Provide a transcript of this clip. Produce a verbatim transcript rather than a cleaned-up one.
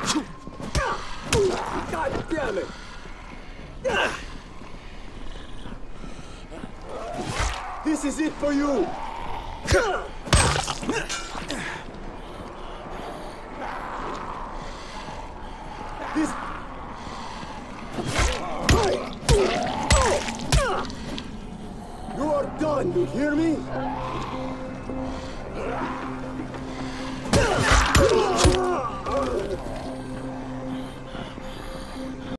God damn it! This is it for you! This... You are done, you hear me?